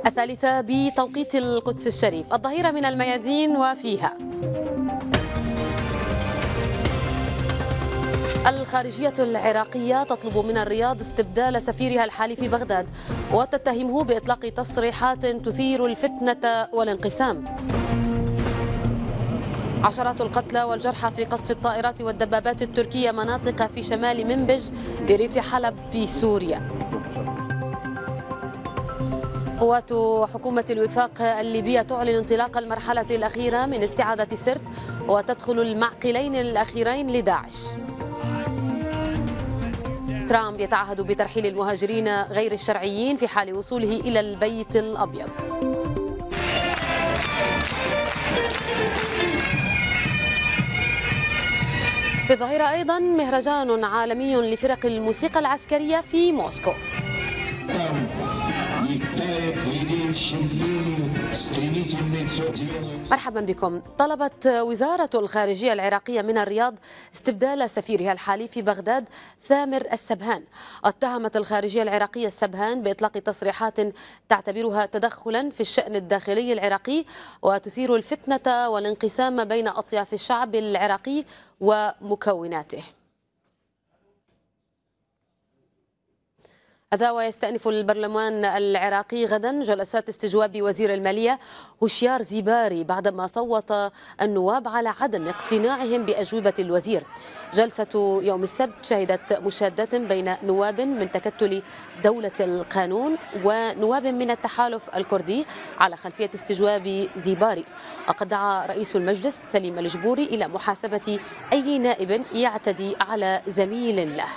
الثالثة بتوقيت القدس الشريف. الظهيرة من الميادين وفيها: الخارجية العراقية تطلب من الرياض استبدال سفيرها الحالي في بغداد وتتهمه بإطلاق تصريحات تثير الفتنة والانقسام. عشرات القتلى والجرحى في قصف الطائرات والدبابات التركية مناطق في شمال منبج بريف حلب في سوريا. قوات حكومة الوفاق الليبية تعلن انطلاق المرحلة الأخيرة من استعادة سرت وتدخل المعقلين الأخيرين لداعش. ترامب يتعهد بترحيل المهاجرين غير الشرعيين في حال وصوله إلى البيت الأبيض. في الظهيرة أيضا مهرجان عالمي لفرق الموسيقى العسكرية في موسكو. مرحبا بكم. طلبت وزارة الخارجية العراقية من الرياض استبدال سفيرها الحالي في بغداد ثامر السبهان. اتهمت الخارجية العراقية السبهان بإطلاق تصريحات تعتبرها تدخلا في الشأن الداخلي العراقي وتثير الفتنة والانقسام بين أطياف الشعب العراقي ومكوناته. هذا ويستأنف البرلمان العراقي غدا جلسات استجواب وزير المالية هشيار زيباري بعدما صوت النواب على عدم اقتناعهم بأجوبة الوزير. جلسة يوم السبت شهدت مشادات بين نواب من تكتل دولة القانون ونواب من التحالف الكردي على خلفية استجواب زيباري. وقد دعا رئيس المجلس سليم الجبوري إلى محاسبة أي نائب يعتدي على زميل له.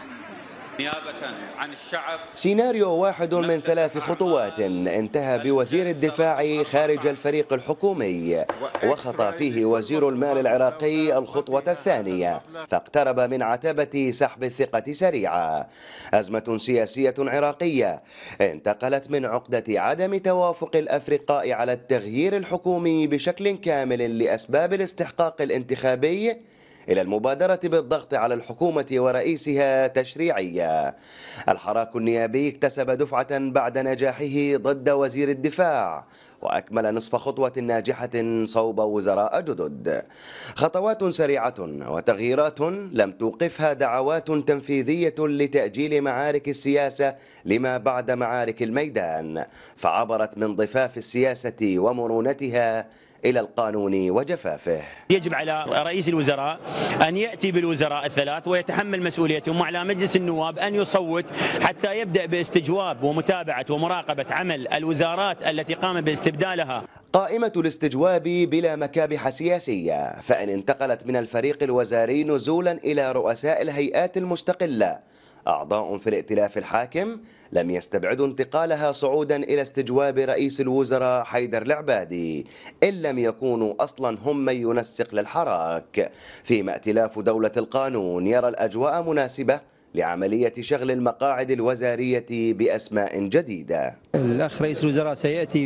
نيابة عن الشعب. سيناريو واحد من 3 خطوات انتهى بوزير الدفاع خارج الفريق الحكومي، وخطى فيه وزير المال العراقي الخطوة الثانية، فاقترب من عتبة سحب الثقة سريعا. أزمة سياسية عراقية انتقلت من عقدة عدم توافق الأفرقاء على التغيير الحكومي بشكل كامل لأسباب الاستحقاق الانتخابي إلى المبادرة بالضغط على الحكومة ورئيسها تشريعية. الحراك النيابي اكتسب دفعة بعد نجاحه ضد وزير الدفاع، وأكمل نصف خطوة ناجحة صوب وزراء جدد. خطوات سريعة وتغييرات لم توقفها دعوات تنفيذية لتأجيل معارك السياسة لما بعد معارك الميدان، فعبرت من ضفاف السياسة ومرونتها إلى القانون وجفافه. يجب على رئيس الوزراء أن يأتي بالوزراء الثلاث ويتحمل مسؤوليتهم، وعلى مجلس النواب أن يصوت حتى يبدأ باستجواب ومتابعة ومراقبة عمل الوزارات التي قام باستبدالها. قائمة الاستجواب بلا مكابح سياسية، فإن انتقلت من الفريق الوزاري نزولا إلى رؤساء الهيئات المستقلة أعضاء في الائتلاف الحاكم، لم يستبعدوا انتقالها صعودا إلى استجواب رئيس الوزراء حيدر العبادي، إن لم يكونوا أصلا هم من ينسق للحراك، فيما ائتلاف دولة القانون يرى الأجواء مناسبة لعملية شغل المقاعد الوزارية بأسماء جديدة. الأخ رئيس الوزراء سيأتي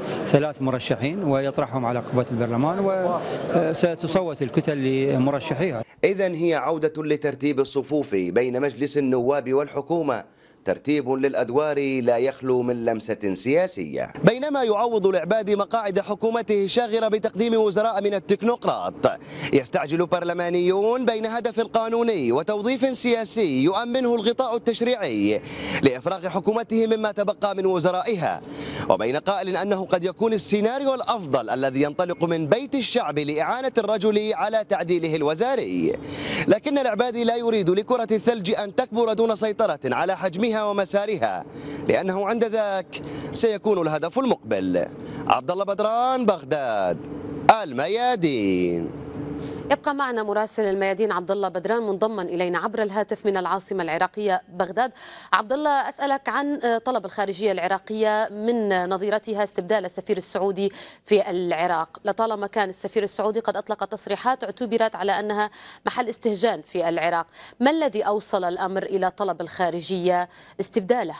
ب3 مرشحين ويطرحهم على قبة البرلمان، وستصوت الكتل لمرشحيها. إذن هي عودة لترتيب الصفوف بين مجلس النواب والحكومة، ترتيب للأدوار لا يخلو من لمسة سياسية. بينما يعوض العبادي مقاعد حكومته الشاغرة بتقديم وزراء من التكنوقراط، يستعجل برلمانيون بين هدف قانوني وتوظيف سياسي يؤمنه الغطاء التشريعي لإفراغ حكومته مما تبقى من وزرائها، وبين قائل أنه قد يكون السيناريو الأفضل الذي ينطلق من بيت الشعب لإعانة الرجل على تعديله الوزاري. لكن العبادي لا يريد لكرة الثلج أن تكبر دون سيطرة على حجمها ومسارها، لأنه عند ذاك سيكون الهدف المقبل. عبد الله بدران، بغداد، الميادين. يبقى معنا مراسل الميادين عبد الله بدران منضما إلينا عبر الهاتف من العاصمة العراقية بغداد. عبد الله، أسألك عن طلب الخارجية العراقية من نظيرتها استبدال السفير السعودي في العراق. لطالما كان السفير السعودي قد أطلق تصريحات اعتبرت على أنها محل استهجان في العراق، ما الذي أوصل الأمر إلى طلب الخارجية استبداله؟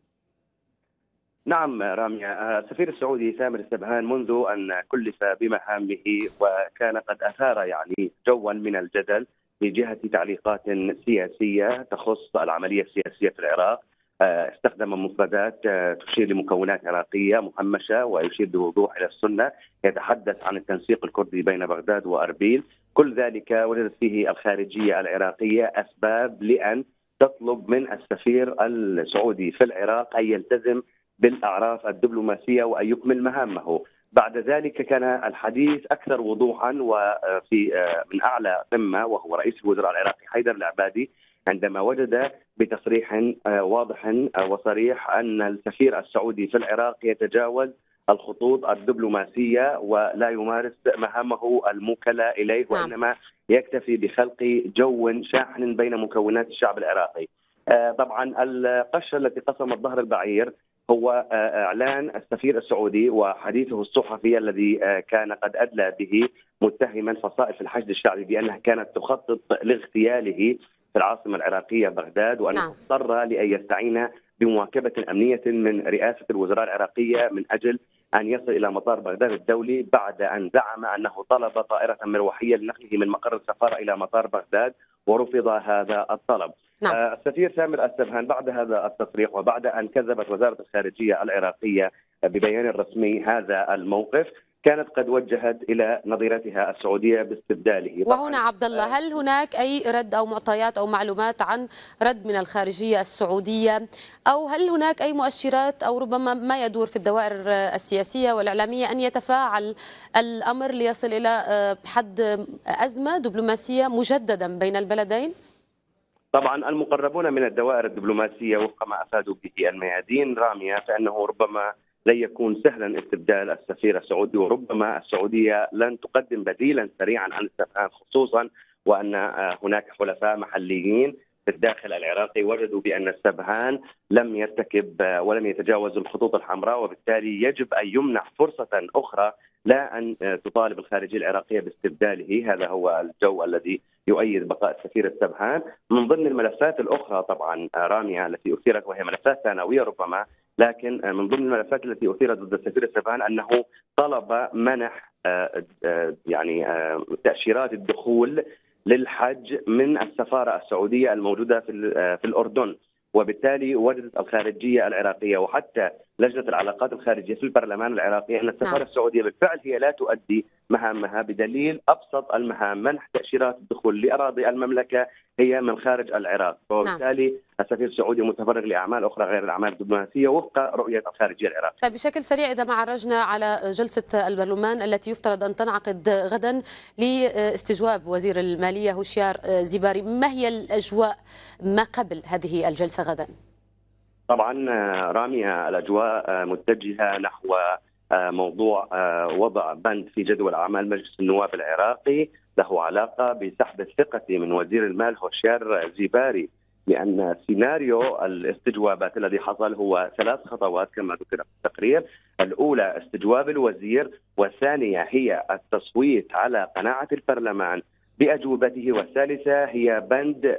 نعم رامية، السفير السعودي ثامر السبهان منذ أن كلف بمهامه وكان قد أثار جوا من الجدل في جهة تعليقات سياسية تخص العملية السياسية في العراق، استخدم مفردات تشير لمكونات عراقية مهمشة ويشير بوضوح إلى السنة، يتحدث عن التنسيق الكردي بين بغداد وأربيل. كل ذلك وجدت فيه الخارجية العراقية أسباب لأن تطلب من السفير السعودي في العراق أن يلتزم بالأعراف الدبلوماسية وأن يكمل مهامه. بعد ذلك كان الحديث أكثر وضوحا وفي من أعلى قمة، وهو رئيس الوزراء العراقي حيدر العبادي، عندما وجد بتصريح واضح وصريح أن السفير السعودي في العراق يتجاوز الخطوط الدبلوماسية ولا يمارس مهامه الموكلة إليه، وإنما يكتفي بخلق جو شاحن بين مكونات الشعب العراقي. طبعا القشة التي قسمت ظهر البعير هو إعلان السفير السعودي وحديثه الصحفي الذي كان قد أدلى به متهما فصائل الحشد الشعبي بأنها كانت تخطط لاغتياله في العاصمة العراقية بغداد، وأنه اضطر لأن يستعين بمواكبة أمنية من رئاسة الوزراء العراقية من أجل أن يصل إلى مطار بغداد الدولي، بعد أن زعم أنه طلب طائرة مروحية لنقله من مقر السفارة إلى مطار بغداد ورفض هذا الطلب. السفير سامر السبهان بعد هذا التصريح وبعد أن كذبت وزارة الخارجية العراقية ببيان رسمي هذا الموقف، كانت قد وجهت إلى نظيرتها السعودية باستبداله. وهنا عبد الله، هل هناك أي رد أو معطيات أو معلومات عن رد من الخارجية السعودية، أو هل هناك أي مؤشرات أو ربما ما يدور في الدوائر السياسية والإعلامية أن يتفاعل الأمر ليصل إلى حد أزمة دبلوماسية مجددا بين البلدين؟ طبعا المقربون من الدوائر الدبلوماسية وفق ما أفادوا به الميادين رامية، فإنه ربما لن يكون سهلا استبدال السفير السعودي، وربما السعودية لن تقدم بديلا سريعا عن السفهان، خصوصا وأن هناك حلفاء محليين في الداخل العراقي وجدوا بأن السبهان لم يرتكب ولم يتجاوز الخطوط الحمراء، وبالتالي يجب أن يمنح فرصة أخرى لا أن تطالب الخارجية العراقية باستبداله. هذا هو الجو الذي يؤيد بقاء السفير السبهان. من ضمن الملفات الأخرى طبعا رامية التي أثيرت، وهي ملفات ثانوية ربما، لكن من ضمن الملفات التي أثيرت ضد السفير السبهان أنه طلب منح تأشيرات الدخول للحج من السفارة السعودية الموجودة في الأردن، وبالتالي وجدت الخارجية العراقية وحتى لجنة العلاقات الخارجية في البرلمان العراقي أن السفارة السعودية بالفعل هي لا تؤدي مهامها، بدليل أبسط المهام منح تأشيرات الدخول لأراضي المملكة هي من خارج العراق، وبالتالي السفير السعودي متفرغ لأعمال أخرى غير الأعمال الدبلوماسية وفق رؤية الخارجية العراقية. طيب بشكل سريع، إذا ما عرجنا على جلسة البرلمان التي يفترض أن تنعقد غدا لاستجواب وزير المالية هوشيار زيباري، ما هي الأجواء ما قبل هذه الجلسة غدا؟ طبعا رامية الأجواء متجهة نحو موضوع وضع بند في جدول أعمال مجلس النواب العراقي له علاقة بسحب الثقة من وزير المال هوشيار زيباري، لأن سيناريو الاستجوابات الذي حصل هو 3 خطوات كما ذكر في التقرير. الأولى استجواب الوزير، والثانية هي التصويت على قناعة البرلمان بأجوبته، والثالثة هي بند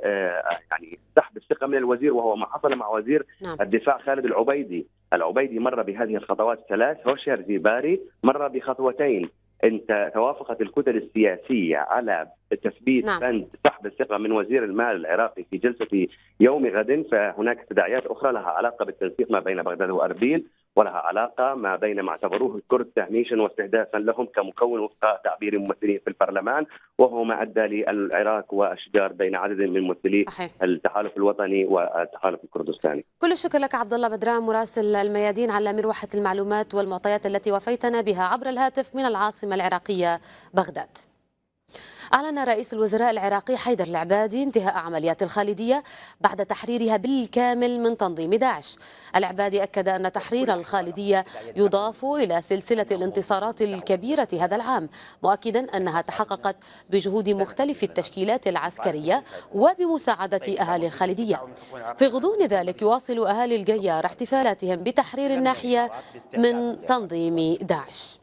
سحب الثقة من الوزير، وهو ما حصل مع وزير الدفاع خالد العبيدي مر بهذه الخطوات 3، هوشيار زيباري مر بخطوتين. انت توافقت الكتل السياسية على تثبيت بند سحب الثقة من وزير المال العراقي في جلسة يوم غد، فهناك تداعيات أخرى لها علاقة بالتنسيق ما بين بغداد وأربيل، ولها علاقة ما بين ما اعتبروه الكرد تهميشا واستهدافا لهم كمكون وفق تعبير ممثلين في البرلمان، وهو ما أدى للعراق وأشجار بين عدد من ممثلي التحالف الوطني والتحالف الكردستاني. كل الشكر لك عبد الله بدران مراسل الميادين على مروحة المعلومات والمعطيات التي وفيتنا بها عبر الهاتف من العاصمة العراقية بغداد. أعلن رئيس الوزراء العراقي حيدر العبادي انتهاء عمليات الخالدية بعد تحريرها بالكامل من تنظيم داعش. العبادي أكد أن تحرير الخالدية يضاف إلى سلسلة الانتصارات الكبيرة هذا العام، مؤكدا أنها تحققت بجهود مختلف التشكيلات العسكرية وبمساعدة أهالي الخالدية. في غضون ذلك يواصل أهالي القيار احتفالاتهم بتحرير الناحية من تنظيم داعش.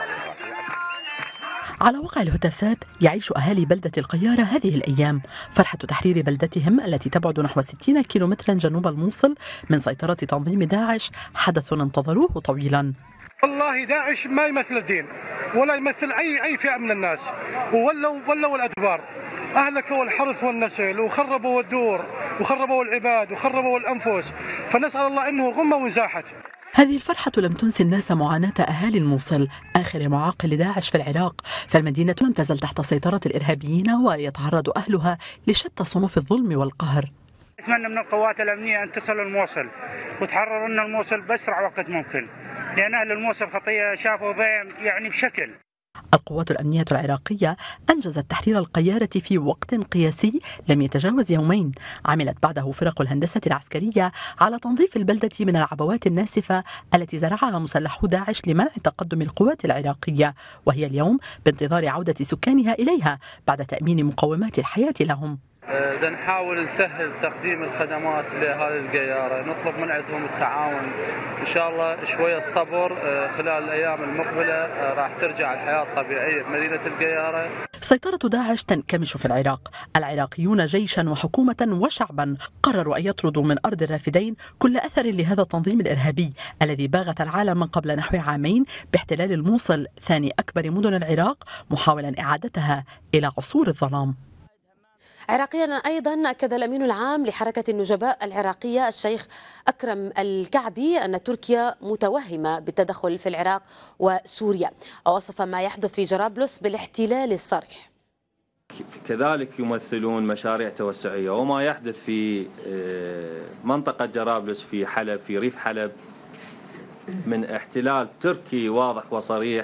على وقع الهتافات يعيش أهالي بلدة القيارة هذه الأيام فرحة تحرير بلدتهم التي تبعد نحو 60 كيلومترا جنوب الموصل من سيطرة تنظيم داعش، حدث انتظروه طويلا. والله داعش ما يمثل الدين ولا يمثل أي فئة من الناس، وولوا الأدبار، أهلكوا الحرث والنسل وخربوا الدور وخربوا العباد وخربوا الأنفس، فنسأل الله أنه غمة وزاحت. هذه الفرحة لم تنسي الناس معاناة أهالي الموصل آخر معاقل داعش في العراق، فالمدينة لم تزل تحت سيطرة الإرهابيين ويتعرض أهلها لشتى صنوف الظلم والقهر. أتمنى من القوات الأمنية أن تصل الموصل وتحرر لنا الموصل بأسرع وقت ممكن، لأن أهل الموصل خطية شافوا ضيم يعني بشكل. القوات الأمنية العراقية أنجزت تحرير القيارة في وقت قياسي لم يتجاوز يومين. عملت بعده فرق الهندسة العسكرية على تنظيف البلدة من العبوات الناسفة التي زرعها مسلحو داعش لمنع تقدم القوات العراقية، وهي اليوم بانتظار عودة سكانها إليها بعد تأمين مقومات الحياة لهم. بدنا نحاول نسهل تقديم الخدمات لأهالي القيارة، نطلب من عندهم التعاون، إن شاء الله شوية صبر، خلال الأيام المقبلة راح ترجع الحياة الطبيعية بمدينة القيارة. سيطرة داعش تنكمش في العراق، العراقيون جيشا وحكومة وشعبا قرروا أن يطردوا من أرض الرافدين كل أثر لهذا التنظيم الإرهابي الذي باغت العالم من قبل نحو عامين باحتلال الموصل ثاني أكبر مدن العراق، محاولا إعادتها إلى عصور الظلام. عراقيا أيضا أكد الأمين العام لحركة النجباء العراقية الشيخ أكرم الكعبي أن تركيا متوهمة بالتدخل في العراق وسوريا، ووصف ما يحدث في جرابلس بالاحتلال الصريح. كذلك يمثلون مشاريع توسعية، وما يحدث في منطقة جرابلس في حلب في ريف حلب من احتلال تركي واضح وصريح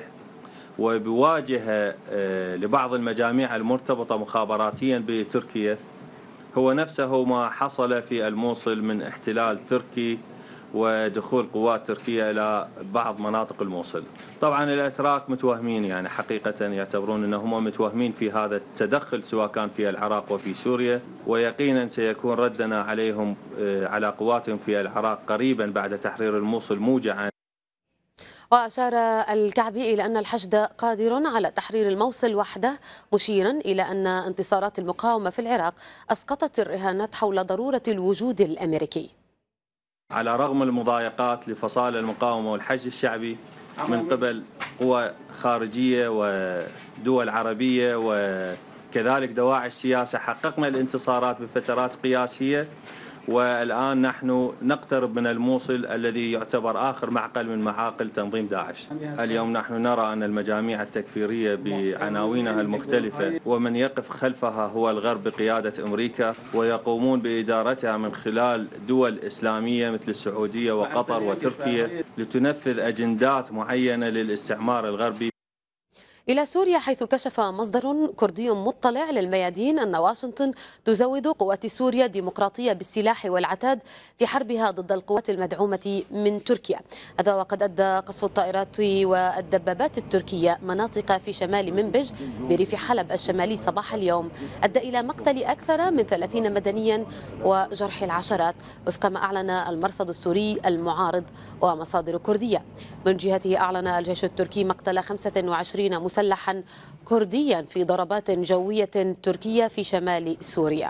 وبواجهة لبعض المجاميع المرتبطة مخابراتيا بتركيا، هو نفسه ما حصل في الموصل من احتلال تركي ودخول قوات تركيا إلى بعض مناطق الموصل. طبعا الأتراك متوهمين، يعني حقيقة يعتبرون أنهم متوهمين في هذا التدخل سواء كان في العراق وفي سوريا، ويقينا سيكون ردنا عليهم على قواتهم في العراق قريبا بعد تحرير الموصل موجعا. وأشار الكعبي إلى أن الحشد قادر على تحرير الموصل وحده، مشيرا إلى أن انتصارات المقاومة في العراق أسقطت الرهانات حول ضرورة الوجود الأمريكي. على رغم المضايقات لفصائل المقاومة والحشد الشعبي من قبل قوى خارجية ودول عربية وكذلك دواعش سياسة، حققنا الانتصارات بفترات قياسية، والآن نحن نقترب من الموصل الذي يعتبر آخر معقل من معاقل تنظيم داعش. اليوم نحن نرى أن المجاميع التكفيرية بعناوينها المختلفة ومن يقف خلفها هو الغرب بقيادة أمريكا، ويقومون بإدارتها من خلال دول إسلامية مثل السعودية وقطر وتركيا لتنفذ أجندات معينة للاستعمار الغربي. إلى سوريا، حيث كشف مصدر كردي مطلع للميادين أن واشنطن تزود قوات سوريا الديمقراطية بالسلاح والعتاد في حربها ضد القوات المدعومة من تركيا. هذا وقد أدى قصف الطائرات والدبابات التركية مناطق في شمال منبج بريف حلب الشمالي صباح اليوم أدى إلى مقتل أكثر من 30 مدنيا وجرح العشرات، وفق ما أعلن المرصد السوري المعارض ومصادر كردية. من جهته أعلن الجيش التركي مقتل 25 مسلحا كرديا في ضربات جوية تركية في شمال سوريا.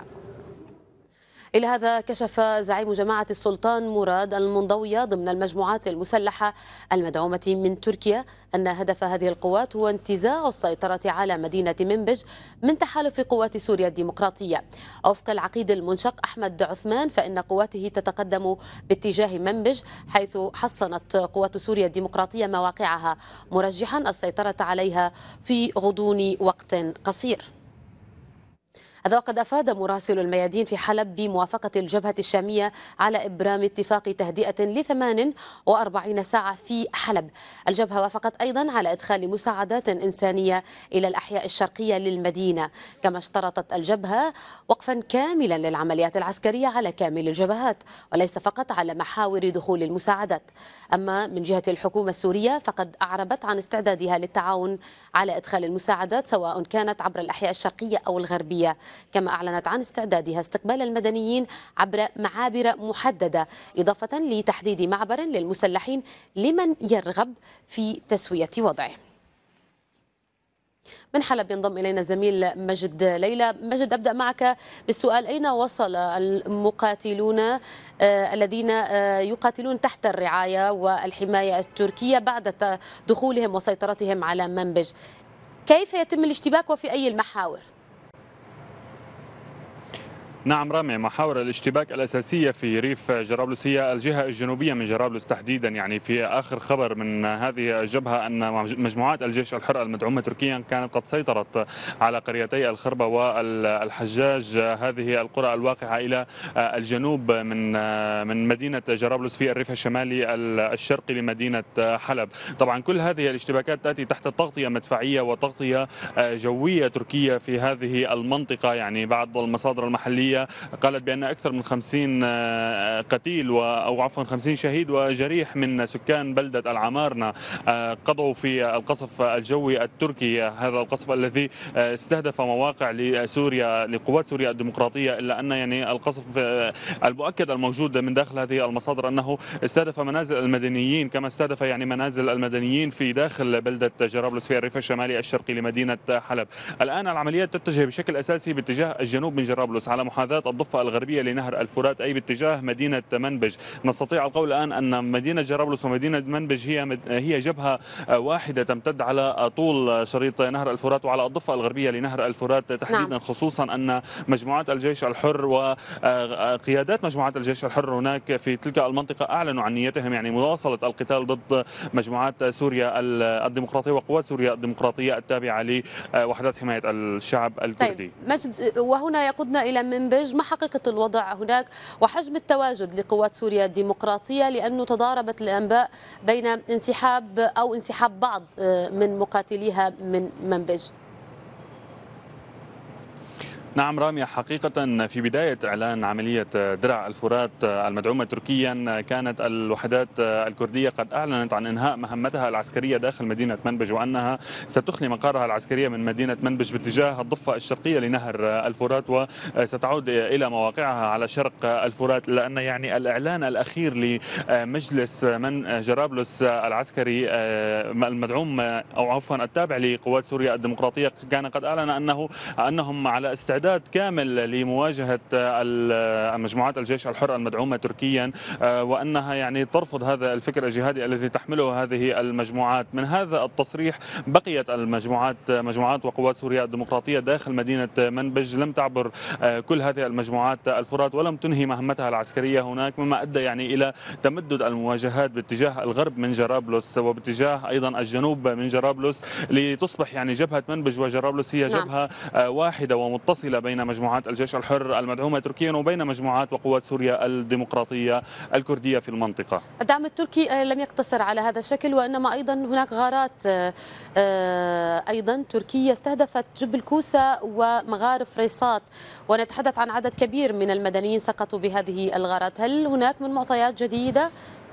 إلى هذا كشف زعيم جماعة السلطان مراد المنضوية ضمن المجموعات المسلحة المدعومة من تركيا أن هدف هذه القوات هو انتزاع السيطرة على مدينة منبج من تحالف قوات سوريا الديمقراطية. وفق العقيد المنشق أحمد عثمان فإن قواته تتقدم باتجاه منبج، حيث حصنت قوات سوريا الديمقراطية مواقعها، مرجحا السيطرة عليها في غضون وقت قصير. هذا وقد أفاد مراسل الميادين في حلب بموافقة الجبهة الشامية على إبرام اتفاق تهدئة ل48 ساعة في حلب. الجبهة وافقت أيضا على إدخال مساعدات إنسانية إلى الأحياء الشرقية للمدينة، كما اشترطت الجبهة وقفا كاملا للعمليات العسكرية على كامل الجبهات وليس فقط على محاور دخول المساعدات. أما من جهة الحكومة السورية فقد أعربت عن استعدادها للتعاون على إدخال المساعدات سواء كانت عبر الأحياء الشرقية أو الغربية، كما أعلنت عن استعدادها استقبال المدنيين عبر معابر محددة، إضافة لتحديد معبر للمسلحين لمن يرغب في تسوية وضعه. من حلب ينضم إلينا الزميل مجد ليلى. مجد، أبدأ معك بالسؤال: أين وصل المقاتلون الذين يقاتلون تحت الرعاية والحماية التركية بعد دخولهم وسيطرتهم على منبج؟ كيف يتم الاشتباك وفي أي المحاور؟ نعم رامي، محاور الاشتباك الأساسية في ريف جرابلس هي الجهة الجنوبية من جرابلس تحديدا. يعني في آخر خبر من هذه الجبهة أن مجموعات الجيش الحر المدعومة تركيا كانت قد سيطرت على قريتي الخربة والحجاج، هذه القرى الواقعة إلى الجنوب من مدينة جرابلس في الريف الشمالي الشرقي لمدينة حلب. طبعا كل هذه الاشتباكات تأتي تحت تغطية مدفعية وتغطية جوية تركية في هذه المنطقة. يعني بعض المصادر المحلية قالت بأن أكثر من 50 قتيل أو عفوا 50 شهيد وجريح من سكان بلدة العمارنة قضوا في القصف الجوي التركي، هذا القصف الذي استهدف مواقع لسوريا لقوات سوريا الديمقراطية، إلا أن يعني القصف المؤكد الموجود من داخل هذه المصادر أنه استهدف منازل المدنيين، كما استهدف يعني منازل المدنيين في داخل بلدة جرابلس في الريف الشمالي الشرقي لمدينة حلب. الآن العمليات تتجه بشكل أساسي باتجاه الجنوب من جرابلس على محاذاة الضفة الغربية لنهر الفرات، أي باتجاه مدينة منبج. نستطيع القول الآن أن مدينة جرابلس ومدينة منبج هي جبهة واحدة تمتد على طول شريط نهر الفرات وعلى الضفة الغربية لنهر الفرات تحديدا. نعم. خصوصا أن مجموعات الجيش الحر وقيادات مجموعات الجيش الحر هناك في تلك المنطقة أعلنوا عن نيتهم يعني مواصلة القتال ضد مجموعات سوريا الديمقراطية وقوات سوريا الديمقراطية التابعة لوحدات حماية الشعب الكردي. طيب مجد، وهنا يقودنا إلى منبج، ما حقيقة الوضع هناك وحجم التواجد لقوات سوريا الديمقراطية، لأنه تضاربت الأنباء بين انسحاب بعض من مقاتليها من منبج؟ نعم رامي، حقيقة في بداية إعلان عملية درع الفرات المدعومة تركيا كانت الوحدات الكردية قد أعلنت عن إنهاء مهمتها العسكرية داخل مدينة منبج، وأنها ستخلي مقارها العسكرية من مدينة منبج باتجاه الضفة الشرقية لنهر الفرات وستعود إلى مواقعها على شرق الفرات. لأن يعني الإعلان الأخير لمجلس من جرابلس العسكري المدعوم أو عفوا التابع لقوات سوريا الديمقراطية كان قد أعلن أنهم على استعداد كامل لمواجهة مجموعات الجيش الحر المدعومة تركيا، وأنها يعني ترفض هذا الفكر الجهادي الذي تحمله هذه المجموعات. من هذا التصريح بقيت مجموعات وقوات سوريا الديمقراطية داخل مدينة منبج، لم تعبر كل هذه المجموعات الفرات ولم تنهي مهمتها العسكرية هناك، مما أدى يعني إلى تمدد المواجهات باتجاه الغرب من جرابلس وباتجاه أيضا الجنوب من جرابلس، لتصبح يعني جبهة منبج وجرابلس هي جبهة واحدة ومتصلة بين مجموعات الجيش الحر المدعومة تركيا وبين مجموعات وقوات سوريا الديمقراطية الكردية في المنطقة. الدعم التركي لم يقتصر على هذا الشكل، وإنما أيضا هناك غارات أيضا تركية استهدفت جبل كوسة ومغارف ريصات، ونتحدث عن عدد كبير من المدنيين سقطوا بهذه الغارات. هل هناك من معطيات جديدة؟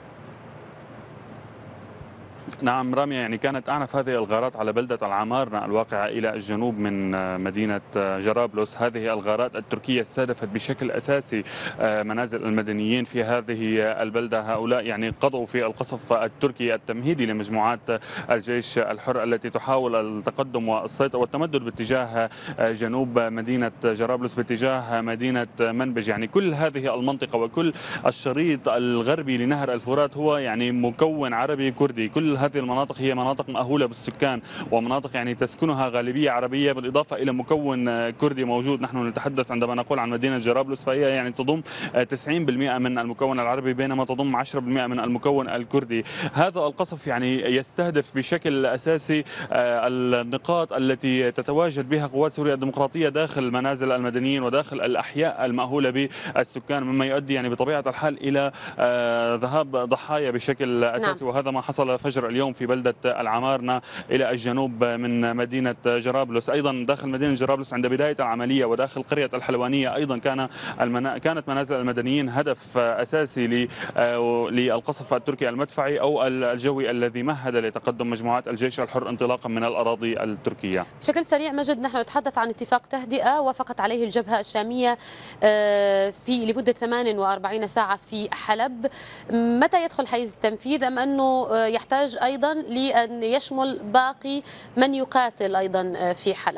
نعم رامي، يعني كانت أعنف هذه الغارات على بلدة العمارنة الواقعة إلى الجنوب من مدينة جرابلس. هذه الغارات التركية استهدفت بشكل أساسي منازل المدنيين في هذه البلدة. هؤلاء يعني قضوا في القصف التركي التمهيدي لمجموعات الجيش الحر التي تحاول التقدم والسيطرة والتمدد باتجاه جنوب مدينة جرابلس باتجاه مدينة منبج. يعني كل هذه المنطقة وكل الشريط الغربي لنهر الفرات هو يعني مكون عربي كردي. كل هذه المناطق هي مناطق مأهولة بالسكان ومناطق يعني تسكنها غالبية عربية، بالإضافة إلى مكون كردي موجود. نحن نتحدث عندما نقول عن مدينة جرابلس فهي يعني تضم 90% من المكون العربي بينما تضم 10% من المكون الكردي. هذا القصف يعني يستهدف بشكل أساسي النقاط التي تتواجد بها قوات سوريا الديمقراطية داخل منازل المدنيين وداخل الأحياء المأهولة بالسكان، مما يؤدي يعني بطبيعة الحال إلى ذهاب ضحايا بشكل أساسي. وهذا ما حصل فجر اليوم في بلدة العمارنة إلى الجنوب من مدينة جرابلس. أيضا داخل مدينة جرابلس عند بداية العملية وداخل قرية الحلوانية أيضا كانت منازل المدنيين هدف أساسي للقصف التركي المدفعي أو الجوي الذي مهد لتقدم مجموعات الجيش الحر انطلاقا من الأراضي التركية. بشكل سريع مجد، نحن نتحدث عن اتفاق تهدئة وافقت عليه الجبهة الشامية لمدة 48 ساعة في حلب. متى يدخل حيز التنفيذ، أم أنه يحتاج يحتاج أيضا لأن يشمل باقي من يقاتل أيضا في حلب.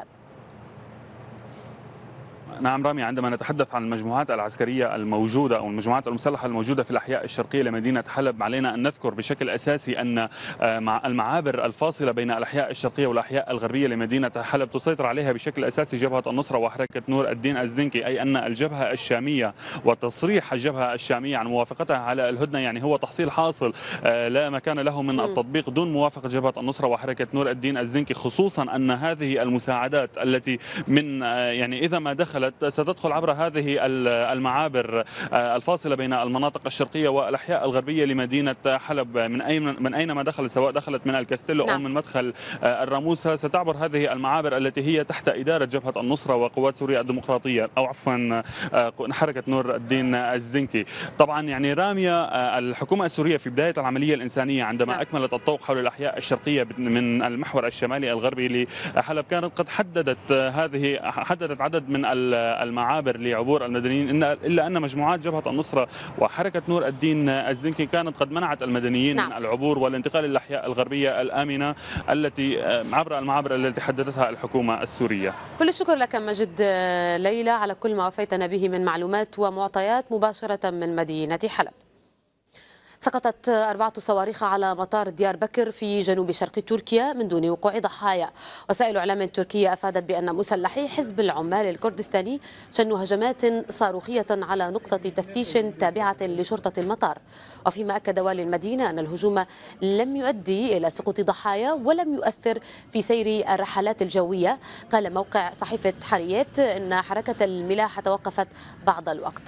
نعم رامي، عندما نتحدث عن المجموعات العسكرية الموجودة أو المجموعات المسلحة الموجودة في الأحياء الشرقية لمدينة حلب، علينا أن نذكر بشكل أساسي أن المعابر الفاصلة بين الأحياء الشرقية والأحياء الغربية لمدينة حلب تسيطر عليها بشكل أساسي جبهة النصرة وحركة نور الدين الزنكي، أي أن الجبهة الشامية وتصريح الجبهة الشامية عن موافقتها على الهدنة يعني هو تحصيل حاصل لا مكان له من التطبيق دون موافقة جبهة النصرة وحركة نور الدين الزنكي، خصوصا أن هذه المساعدات التي من يعني إذا ما دخلت ستدخل عبر هذه المعابر الفاصلة بين المناطق الشرقية والأحياء الغربية لمدينة حلب من أينما دخل، سواء دخلت من الكاستيلو أو من مدخل الراموسة، ستعبر هذه المعابر التي هي تحت إدارة جبهة النصرة وقوات سوريا الديمقراطية أو عفوا حركة نور الدين الزنكي. طبعا يعني رامية، الحكومة السورية في بداية العملية الإنسانية عندما أكملت الطوق حول الأحياء الشرقية من المحور الشمالي الغربي لحلب كانت قد حددت عدد من المعابر لعبور المدنيين، إلا أن مجموعات جبهة النصرة وحركة نور الدين الزنكي كانت قد منعت المدنيين من العبور والانتقال إلى الأحياء الغربية الآمنة التي عبر المعابر التي حددتها الحكومة السورية. كل الشكر لك مجد ليلى على كل ما وفيتنا به من معلومات ومعطيات مباشرة من مدينة حلب. سقطت 4 صواريخ على مطار ديار بكر في جنوب شرق تركيا من دون وقوع ضحايا. وسائل إعلام تركية أفادت بأن مسلحي حزب العمال الكردستاني شنوا هجمات صاروخية على نقطة تفتيش تابعة لشرطة المطار. وفيما أكد والي المدينة أن الهجوم لم يؤدي إلى سقوط ضحايا ولم يؤثر في سير الرحلات الجوية. قال موقع صحيفة حريات أن حركة الملاحة توقفت بعض الوقت.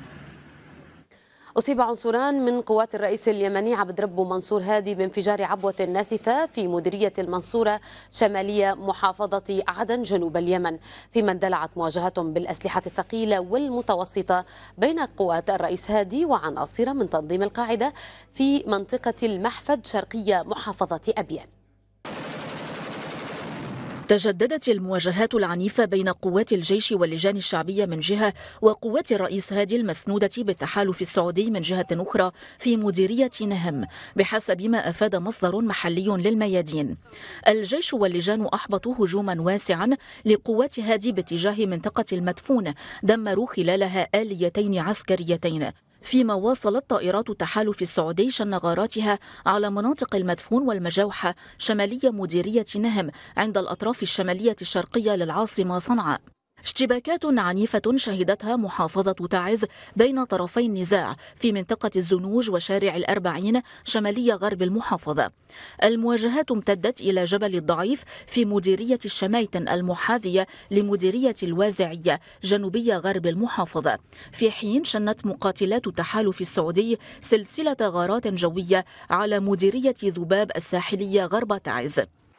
أصيب عنصران من قوات الرئيس اليمني عبد ربه منصور هادي بانفجار عبوة ناسفة في مديرية المنصورة شمالية محافظة عدن جنوب اليمن، فيما اندلعت مواجهات بالأسلحة الثقيلة والمتوسطة بين قوات الرئيس هادي وعناصر من تنظيم القاعدة في منطقة المحفد شرقية محافظة أبيان. تجددت المواجهات العنيفة بين قوات الجيش واللجان الشعبية من جهة وقوات الرئيس هادي المسنودة بالتحالف السعودي من جهة أخرى في مديرية نهم بحسب ما أفاد مصدر محلي للميادين. الجيش واللجان أحبطوا هجوما واسعا لقوات هادي باتجاه منطقة المدفون دمروا خلالها آليتين عسكريتين، فيما واصلت طائرات التحالف السعودي شن غاراتها على مناطق المدفون والمجاوحة شمالية مديرية نهم عند الأطراف الشمالية الشرقية للعاصمة صنعاء. اشتباكات عنيفة شهدتها محافظة تعز بين طرفي النزاع في منطقة الزنوج وشارع الأربعين شمالية غرب المحافظة. المواجهات امتدت إلى جبل الضعيف في مديرية الشمايتن المحاذية لمديرية الوازعية جنوبية غرب المحافظة، في حين شنت مقاتلات التحالف السعودي سلسلة غارات جوية على مديرية ذباب الساحلية غرب تعز.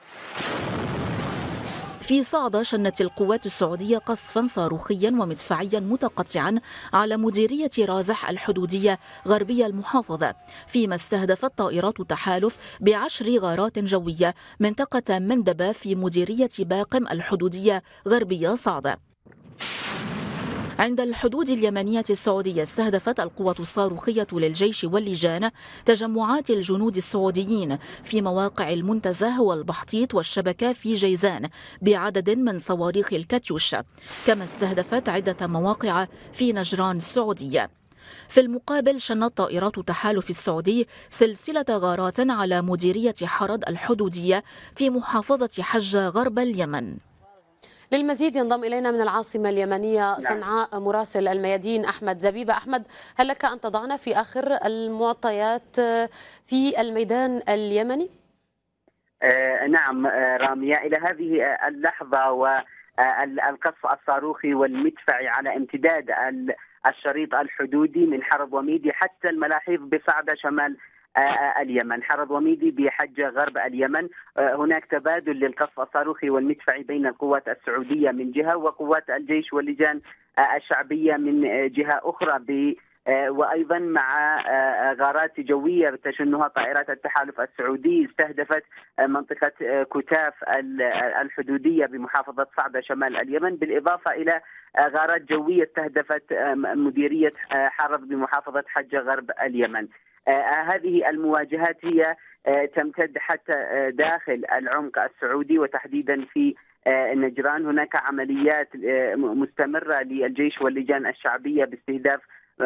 في صعدة شنت القوات السعودية قصفا صاروخيا ومدفعيا متقطعا على مديرية رازح الحدودية غربية المحافظة، فيما استهدفت طائرات التحالف ب10 غارات جوية منطقة مندبة في مديرية باقم الحدودية غربية صعدة. عند الحدود اليمنية السعودية استهدفت القوة الصاروخية للجيش واللجان تجمعات الجنود السعوديين في مواقع المنتزه والبحطيط والشبكة في جيزان بعدد من صواريخ الكاتيوش، كما استهدفت عدة مواقع في نجران السعودية. في المقابل شنت طائرات التحالف السعودي سلسلة غارات على مديرية حرد الحدودية في محافظة حجة غرب اليمن. للمزيد ينضم إلينا من العاصمة اليمنية صنعاء مراسل الميادين أحمد زبيبة. أحمد، هل لك أن تضعنا في آخر المعطيات في الميدان اليمني؟ نعم رامية، إلى هذه اللحظة والقصف الصاروخي والمدفعي على امتداد الشريط الحدودي من حرب وميدي حتى الملاحيظ بصعدة شمال اليمن، حرد وميدي بحجة غرب اليمن، هناك تبادل للقصف الصاروخي والمدفعي بين القوات السعودية من جهة وقوات الجيش واللجان الشعبية من جهة أخرى، وأيضا مع غارات جوية تشنها طائرات التحالف السعودي استهدفت منطقة كتاف الحدودية بمحافظة صعدة شمال اليمن، بالإضافة إلى غارات جوية استهدفت مديرية حرض بمحافظة حجة غرب اليمن. هذه المواجهات هي تمتد حتى داخل العمق السعودي وتحديدا في نجران. هناك عمليات مستمرة للجيش واللجان الشعبية باستهداف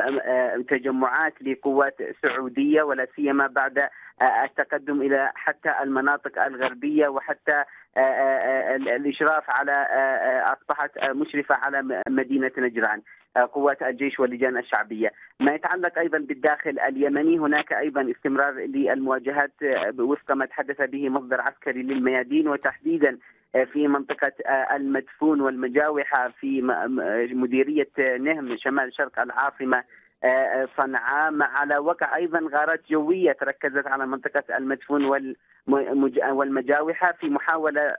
تجمعات لقوات سعودية، ولا سيما بعد التقدم إلى حتى المناطق الغربية، وحتى الإشراف على أصبحت مشرفة على مدينة نجران قوات الجيش واللجان الشعبية. ما يتعلق أيضا بالداخل اليمني، هناك أيضا استمرار للمواجهات وفق ما تحدث به مصدر عسكري للميادين، وتحديدا في منطقة المدفون والمجاوحة في مديرية نهم شمال شرق العاصمة صنعاء، على وقع أيضا غارات جوية تركزت على منطقة المدفون والمجاوحة في محاولة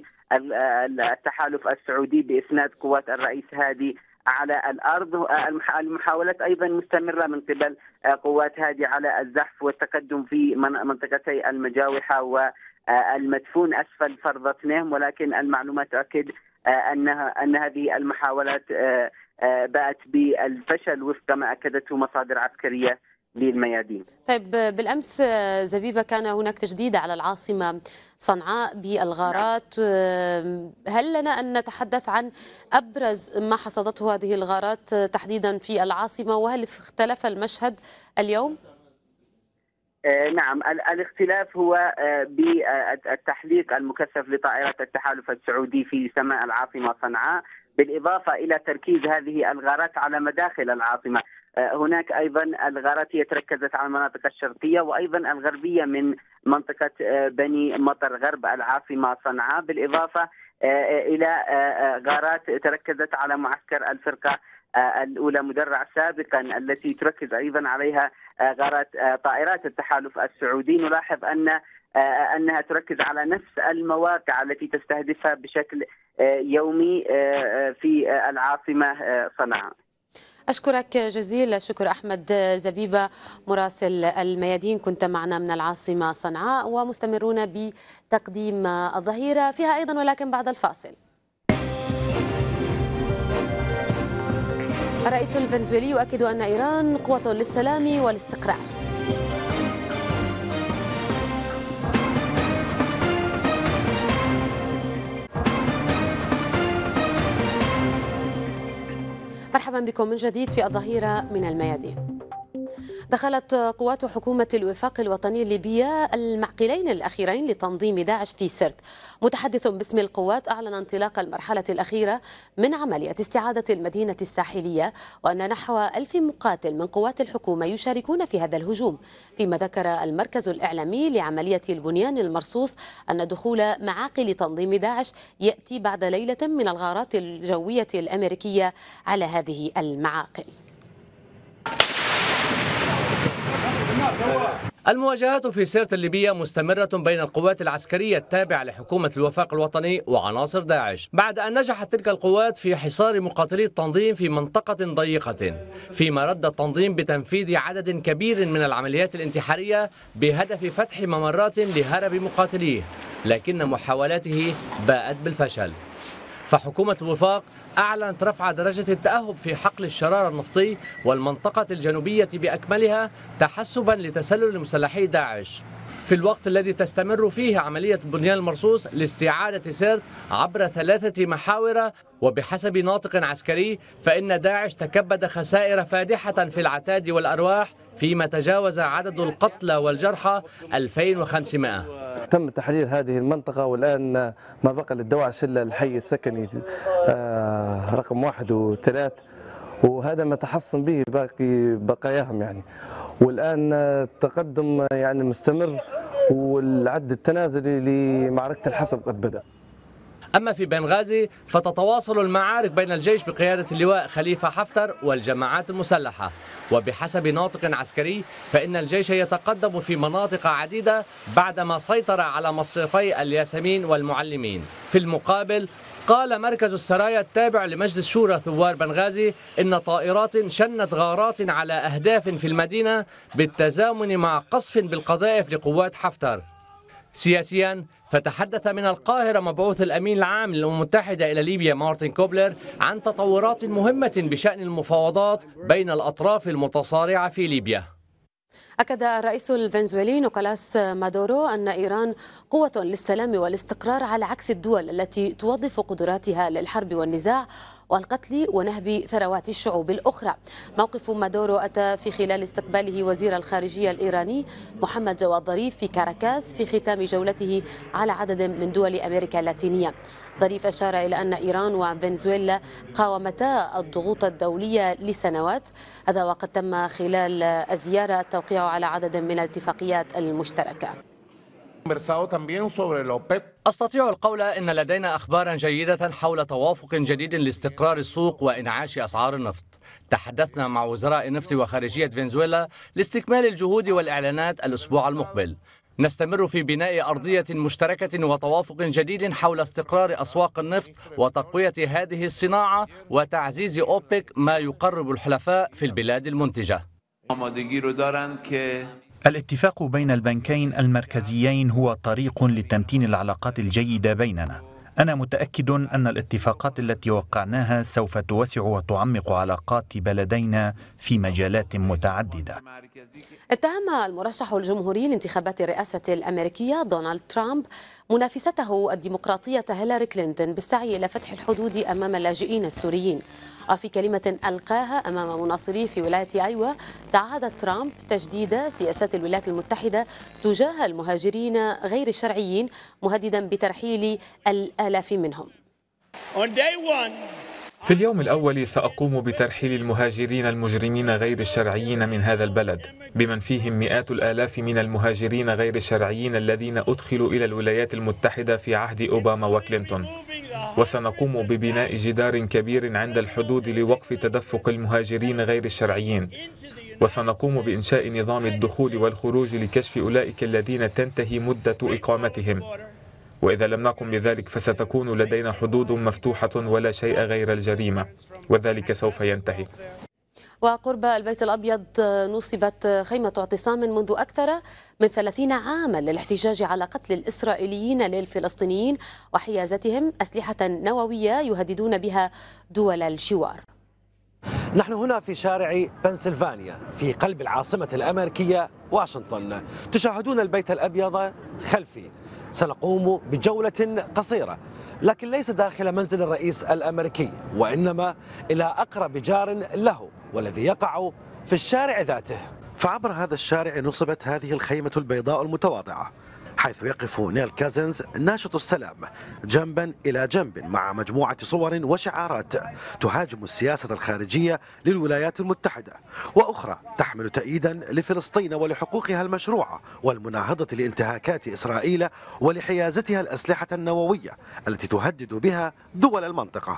للتحالف السعودي بإسناد قوات الرئيس هادي على الأرض. المحاولات أيضا مستمرة من قبل قوات هادي على الزحف والتقدم في منطقتي المجاوحة والمدفون أسفل فرضة نهم، ولكن المعلومات تؤكد أن هذه المحاولات بات بالفشل وفق ما أكدته مصادر عسكرية للميادين. طيب بالأمس زبيبة كان هناك تجديد على العاصمة صنعاء بالغارات، هل لنا أن نتحدث عن أبرز ما حصدته هذه الغارات تحديدا في العاصمة، وهل اختلف المشهد اليوم؟ نعم، الاختلاف هو بالتحليق المكثف لطائرات التحالف السعودي في سماء العاصمة صنعاء، بالإضافة إلى تركيز هذه الغارات على مداخل العاصمة. هناك أيضا الغارات هي تركزت على المناطق الشرقية وأيضا الغربية من منطقة بني مطر غرب العاصمة صنعاء، بالإضافة إلى غارات تركزت على معسكر الفرقة الأولى مدرع سابقا التي تركز أيضا عليها غارات طائرات التحالف السعودي. نلاحظ أنها تركز على نفس المواقع التي تستهدفها بشكل يومي في العاصمة صنعاء. أشكرك جزيل الشكر أحمد زبيبة مراسل الميادين، كنت معنا من العاصمة صنعاء، ومستمرون بتقديم الظهيرة فيها أيضا ولكن بعد الفاصل. الرئيس الفنزويلي يؤكد أن إيران قوة للسلام والاستقرار. مرحبا بكم من جديد في الظهيرة من الميادين. دخلت قوات حكومة الوفاق الوطني الليبية المعقلين الأخيرين لتنظيم داعش في سرت. متحدث باسم القوات أعلن انطلاق المرحلة الأخيرة من عملية استعادة المدينة الساحلية، وأن نحو 1000 مقاتل من قوات الحكومة يشاركون في هذا الهجوم. فيما ذكر المركز الإعلامي لعملية البنيان المرصوص أن دخول معاقل تنظيم داعش يأتي بعد ليلة من الغارات الجوية الأمريكية على هذه المعاقل. المواجهات في سيرت الليبية مستمرة بين القوات العسكرية التابعة لحكومة الوفاق الوطني وعناصر داعش، بعد أن نجحت تلك القوات في حصار مقاتلي التنظيم في منطقة ضيقة، فيما رد التنظيم بتنفيذ عدد كبير من العمليات الانتحارية بهدف فتح ممرات لهرب مقاتليه، لكن محاولاته باءت بالفشل. فحكومة الوفاق أعلنت رفع درجة التأهب في حقل الشرار النفطي والمنطقة الجنوبية بأكملها تحسبا لتسلل مسلحي داعش، في الوقت الذي تستمر فيه عملية بنيان المرصوص لاستعادة سرت عبر 3 محاور. وبحسب ناطق عسكري فإن داعش تكبد خسائر فادحة في العتاد والأرواح، فيما تجاوز عدد القتلى والجرحى 2500. تم تحرير هذه المنطقة، والآن ما بقى للدواعش إلا الحي السكني رقم 1 و3، وهذا ما تحصن به باقي بقاياهم يعني. والآن التقدم يعني مستمر، والعد التنازلي لمعركة الحسم قد بدأ. أما في بنغازي فتتواصل المعارك بين الجيش بقيادة اللواء خليفة حفتر والجماعات المسلحة، وبحسب ناطق عسكري فإن الجيش يتقدم في مناطق عديدة بعدما سيطر على مصرفي الياسمين والمعلمين. في المقابل قال مركز السرايا التابع لمجلس شورى ثوار بنغازي إن طائرات شنت غارات على أهداف في المدينة بالتزامن مع قصف بالقذائف لقوات حفتر. سياسيا فتحدث من القاهرة مبعوث الأمين العام للأمم المتحدة إلى ليبيا مارتن كوبلر عن تطورات مهمة بشأن المفاوضات بين الأطراف المتصارعة في ليبيا. أكد الرئيس الفنزويلي نيكولاس مادورو أن إيران قوة للسلام والاستقرار على عكس الدول التي توظف قدراتها للحرب والنزاع والقتل ونهب ثروات الشعوب الأخرى. موقف مادورو أتى في خلال استقباله وزير الخارجية الإيراني محمد جواد ظريف في كاراكاس في ختام جولته على عدد من دول أمريكا اللاتينية. ظريف أشار إلى أن إيران وفنزويلا قاومتا الضغوط الدولية لسنوات، هذا وقد تم خلال الزيارة التوقيع على عدد من الاتفاقيات المشتركة. أستطيع القول إن لدينا أخبارا جيدة حول توافق جديد لاستقرار السوق وإنعاش أسعار النفط. تحدثنا مع وزراء النفط وخارجية فنزويلا لاستكمال الجهود والإعلانات الأسبوع المقبل. نستمر في بناء أرضية مشتركة وتوافق جديد حول استقرار أسواق النفط وتقوية هذه الصناعة وتعزيز أوبك ما يقرب الحلفاء في البلاد المنتجة. الاتفاق بين البنكين المركزيين هو طريق لتمتين العلاقات الجيدة بيننا. أنا متأكد أن الاتفاقات التي وقعناها سوف توسع وتعمق علاقات بلدينا في مجالات متعددة. اتهم المرشح الجمهوري لانتخابات الرئاسة الأمريكية دونالد ترامب منافسته الديمقراطية هيلاري كلينتون بالسعي إلى فتح الحدود أمام اللاجئين السوريين. وفي كلمة ألقاها أمام مناصريه في ولاية أيوا تعهد ترامب تجديد سياسات الولايات المتحدة تجاه المهاجرين غير الشرعيين، مهددا بترحيل الآلاف منهم. في اليوم الأول سأقوم بترحيل المهاجرين المجرمين غير الشرعيين من هذا البلد، بمن فيهم مئات الآلاف من المهاجرين غير الشرعيين الذين أدخلوا إلى الولايات المتحدة في عهد أوباما وكلينتون. وسنقوم ببناء جدار كبير عند الحدود لوقف تدفق المهاجرين غير الشرعيين. وسنقوم بإنشاء نظام الدخول والخروج لكشف أولئك الذين تنتهي مدة إقامتهم. وإذا لم نقم بذلك فستكون لدينا حدود مفتوحة ولا شيء غير الجريمة، وذلك سوف ينتهي. وقرب البيت الأبيض نصبت خيمة اعتصام منذ أكثر من 30 عاما للاحتجاج على قتل الإسرائيليين للفلسطينيين وحيازتهم أسلحة نووية يهددون بها دول الجوار. نحن هنا في شارع بنسلفانيا في قلب العاصمة الأمريكية واشنطن. تشاهدون البيت الأبيض خلفي. سنقوم بجولة قصيرة، لكن ليس داخل منزل الرئيس الأمريكي، وإنما إلى أقرب جار له والذي يقع في الشارع ذاته. فعبر هذا الشارع نصبت هذه الخيمة البيضاء المتواضعة، حيث يقف نيل كازنز ناشط السلام جنبا إلى جنب مع مجموعة صور وشعارات تهاجم السياسة الخارجية للولايات المتحدة، وأخرى تحمل تأييدا لفلسطين ولحقوقها المشروعة والمناهضة لانتهاكات إسرائيل ولحيازتها الأسلحة النووية التي تهدد بها دول المنطقة.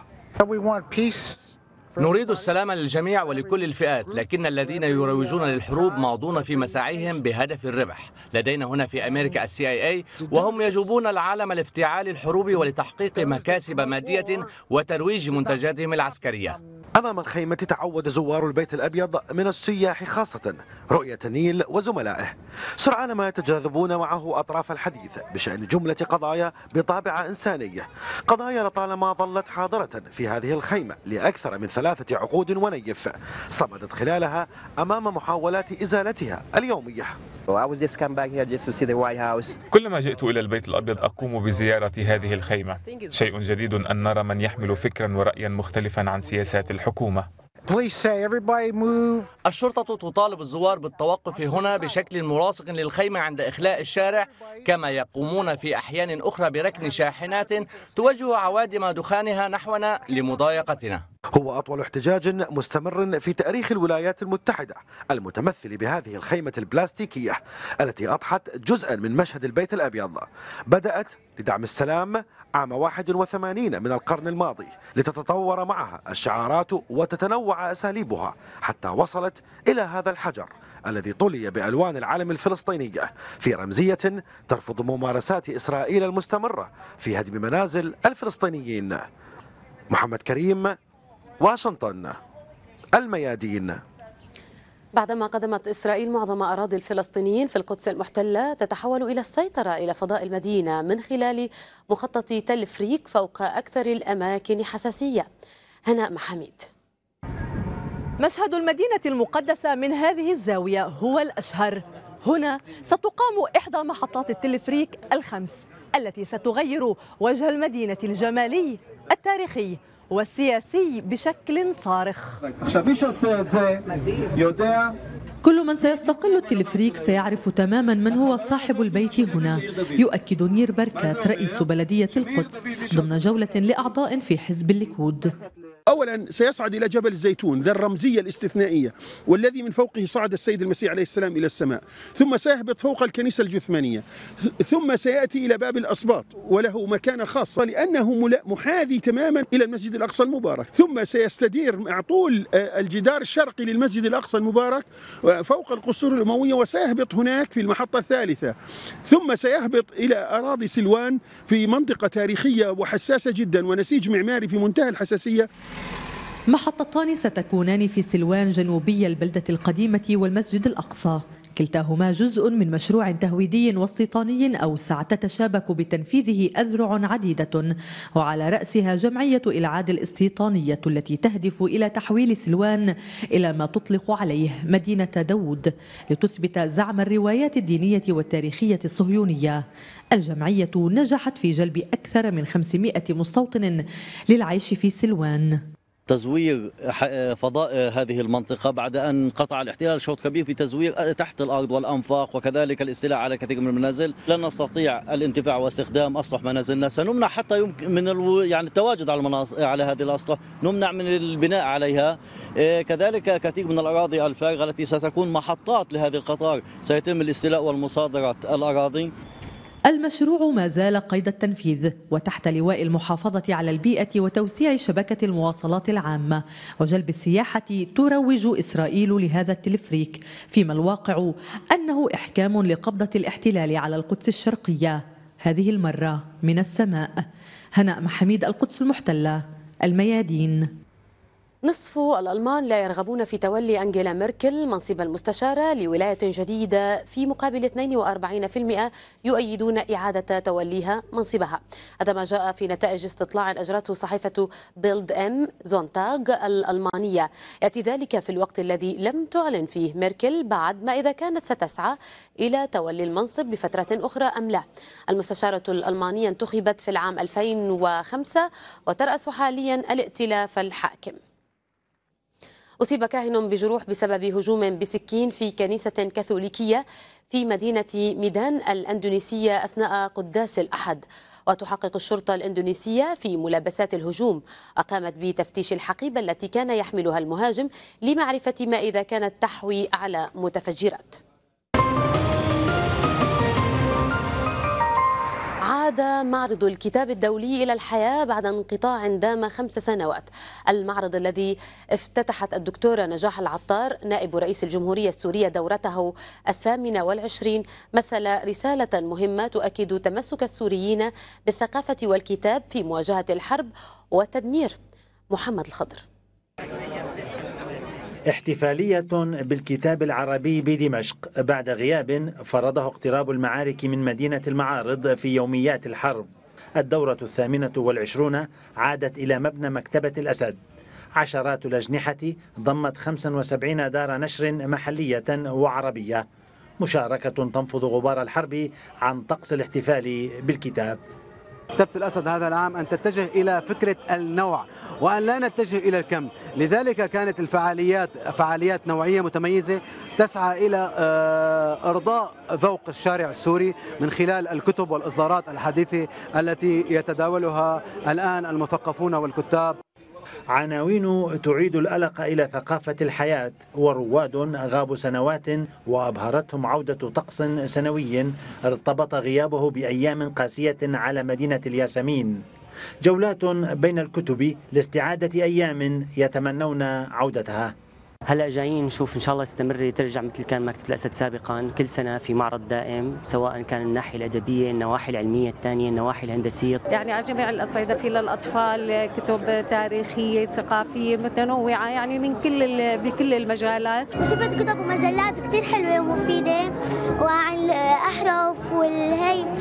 نريد السلام للجميع ولكل الفئات، لكن الذين يروجون للحروب ماضون في مساعيهم بهدف الربح. لدينا هنا في أمريكا CIA، وهم يجوبون العالم لافتعال الحروب ولتحقيق مكاسب مادية وترويج منتجاتهم العسكرية. أمام الخيمة تعود زوار البيت الأبيض من السياح خاصة رؤية نيل وزملائه، سرعان ما يتجاذبون معه أطراف الحديث بشأن جملة قضايا بطابع إنساني، قضايا لطالما ظلت حاضرة في هذه الخيمة لأكثر من 3 عقود ونيف، صمدت خلالها أمام محاولات إزالتها اليومية. كلما جئت إلى البيت الأبيض أقوم بزيارة هذه الخيمة. شيء جديد أن نرى من يحمل فكرا ورأيا مختلفا عن سياسات الحكومة. الشرطة تطالب الزوار بالتوقف هنا بشكل ملاصق للخيمة عند إخلاء الشارع، كما يقومون في أحيان أخرى بركن شاحنات توجه عوادم دخانها نحونا لمضايقتنا. هو أطول احتجاج مستمر في تاريخ الولايات المتحدة، المتمثل بهذه الخيمة البلاستيكية التي أضحت جزءا من مشهد البيت الأبيض. بدأت لدعم السلام عام 81 من القرن الماضي، لتتطور معها الشعارات وتتنوع أساليبها حتى وصلت إلى هذا الحجر الذي طلي بألوان العلم الفلسطيني في رمزية ترفض ممارسات إسرائيل المستمرة في هدم منازل الفلسطينيين. محمد كريم، واشنطن، الميادين. بعدما قدمت إسرائيل معظم أراضي الفلسطينيين في القدس المحتلة، تتحول إلى السيطرة إلى فضاء المدينة من خلال مخطط تل فريك فوق أكثر الأماكن حساسية. هناء محميد. مشهد المدينة المقدسة من هذه الزاوية هو الأشهر. هنا ستقام إحدى محطات التلفريك الخمس التي ستغير وجه المدينة الجمالي التاريخي والسياسي بشكل صارخ. كل من سيستقل التلفريك سيعرف تماما من هو صاحب البيت هنا، يؤكد نير بركات رئيس بلدية القدس ضمن جولة لأعضاء في حزب الليكود. أولا سيصعد إلى جبل الزيتون ذا الرمزية الاستثنائية والذي من فوقه صعد السيد المسيح عليه السلام إلى السماء، ثم سيهبط فوق الكنيسة الجثمانية، ثم سيأتي إلى باب الأسباط وله مكانة خاصة لأنه محاذي تماما إلى المسجد الأقصى المبارك، ثم سيستدير مع طول الجدار الشرقي للمسجد الأقصى المبارك فوق القصور الأموية، وسيهبط هناك في المحطة الثالثة، ثم سيهبط إلى أراضي سلوان في منطقة تاريخية وحساسة جدا ونسيج معماري في منتهى الحساسية. محطتان ستكونان في سلوان جنوبي البلدة القديمة والمسجد الأقصى، كلتاهما جزء من مشروع تهويدي واستيطاني أوسع تتشابك بتنفيذه أذرع عديدة، وعلى رأسها جمعية إلعاد الاستيطانية التي تهدف إلى تحويل سلوان إلى ما تطلق عليه مدينة داود لتثبت زعم الروايات الدينية والتاريخية الصهيونية. الجمعية نجحت في جلب أكثر من 500 مستوطن للعيش في سلوان. تزوير فضاء هذه المنطقة بعد أن قطع الاحتلال شوط كبير في تزوير تحت الأرض والأنفاق وكذلك الاستيلاء على كثير من المنازل، لن نستطيع الانتفاع واستخدام أسطح منازلنا، سنمنع حتى من التواجد على هذه الأسطح، نمنع من البناء عليها، كذلك كثير من الأراضي الفارغة التي ستكون محطات لهذه القطار سيتم الاستيلاء والمصادرة الأراضي. المشروع ما زال قيد التنفيذ وتحت لواء المحافظة على البيئة وتوسيع شبكة المواصلات العامة وجلب السياحة. تروج إسرائيل لهذا التلفريك، فيما الواقع أنه إحكام لقبضة الاحتلال على القدس الشرقية، هذه المرة من السماء. هناء محميد، القدس المحتلة، الميادين. نصف الألمان لا يرغبون في تولي أنجيلا ميركل منصب المستشارة لولاية جديدة، في مقابل 42% يؤيدون إعادة توليها منصبها. هذا ما جاء في نتائج استطلاع أجرته صحيفة بيلد أم زونتاغ الألمانية. يأتي ذلك في الوقت الذي لم تعلن فيه ميركل بعد ما إذا كانت ستسعى إلى تولي المنصب بفترة أخرى أم لا. المستشارة الألمانية انتخبت في العام 2005 وترأس حاليا الائتلاف الحاكم. أصيب كاهن بجروح بسبب هجوم بسكين في كنيسة كاثوليكية في مدينة ميدان الأندونيسية أثناء قداس الأحد. وتحقق الشرطة الإندونيسية في ملابسات الهجوم، أقامت بتفتيش الحقيبة التي كان يحملها المهاجم لمعرفة ما إذا كانت تحوي على متفجرات. عاد معرض الكتاب الدولي إلى الحياة بعد انقطاع دام 5 سنوات. المعرض الذي افتتحت الدكتورة نجاح العطار نائب رئيس الجمهورية السورية دورته 28 مثل رسالة مهمة تؤكد تمسك السوريين بالثقافة والكتاب في مواجهة الحرب والتدمير. محمد الخضر. احتفالية بالكتاب العربي بدمشق بعد غياب فرضه اقتراب المعارك من مدينة المعارض في يوميات الحرب. الدورة 28 عادت إلى مبنى مكتبة الأسد. عشرات الأجنحة ضمت 75 دار نشر محلية وعربية. مشاركة تنفض غبار الحرب عن طقس الاحتفال بالكتاب. مكتبة الأسد هذا العام أن تتجه إلى فكرة النوع وأن لا نتجه إلى الكم، لذلك كانت فعاليات نوعية متميزة تسعى إلى إرضاء ذوق الشارع السوري من خلال الكتب والإصدارات الحديثة التي يتداولها الآن المثقفون والكتاب. عناوين تعيد الألق إلى ثقافة الحياة، ورواد غابوا سنوات وأبهرتهم عودة طقس سنوي ارتبط غيابه بأيام قاسية على مدينة الياسمين. جولات بين الكتب لاستعادة أيام يتمنون عودتها. هلا جايين نشوف ان شاء الله تستمر ترجع مثل كان مكتبة الأسد سابقا، كل سنه في معرض دائم، سواء كان الناحيه الادبيه، النواحي العلميه الثانيه، النواحي الهندسيه. يعني على جميع الاصعده، في للاطفال كتب تاريخيه ثقافيه متنوعه، يعني من بكل المجالات. وشفت كتب ومجلات كثير حلوه ومفيده وعن الاحرف والهي.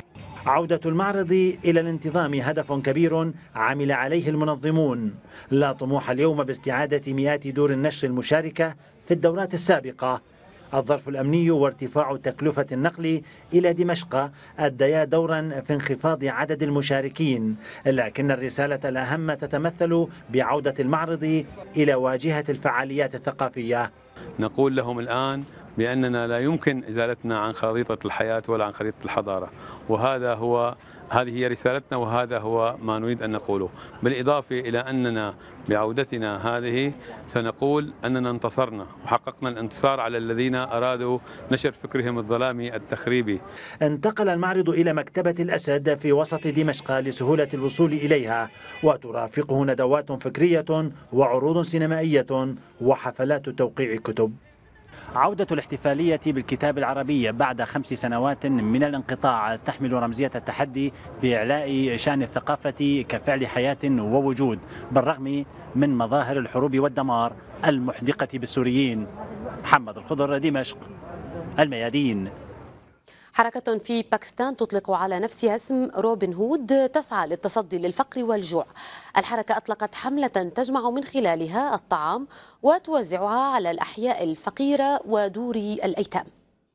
عودة المعرض إلى الانتظام هدف كبير عمل عليه المنظمون. لا طموح اليوم باستعادة مئات دور النشر المشاركة في الدورات السابقة. الظرف الأمني وارتفاع تكلفة النقل إلى دمشق أديا دورا في انخفاض عدد المشاركين، لكن الرسالة الأهم تتمثل بعودة المعرض إلى واجهة الفعاليات الثقافية. نقول لهم الآن بأننا لا يمكن إزالتنا عن خريطة الحياة ولا عن خريطة الحضارة، هذه هي رسالتنا وهذا هو ما نريد أن نقوله، بالإضافة إلى أننا بعودتنا هذه سنقول أننا انتصرنا وحققنا الانتصار على الذين أرادوا نشر فكرهم الظلامي التخريبي. انتقل المعرض إلى مكتبة الأسد في وسط دمشق لسهولة الوصول إليها، وترافقه ندوات فكرية وعروض سينمائية وحفلات توقيع كتب. عودة الاحتفالية بالكتاب العربي بعد 5 سنوات من الانقطاع تحمل رمزية التحدي بإعلاء شأن الثقافة كفعل حياة ووجود بالرغم من مظاهر الحروب والدمار المحدقة بالسوريين. محمد الخضر، دمشق، الميادين. حركة في باكستان تطلق على نفسها اسم روبن هود تسعى للتصدي للفقر والجوع. الحركة أطلقت حملة تجمع من خلالها الطعام وتوزعها على الأحياء الفقيرة ودور الأيتام.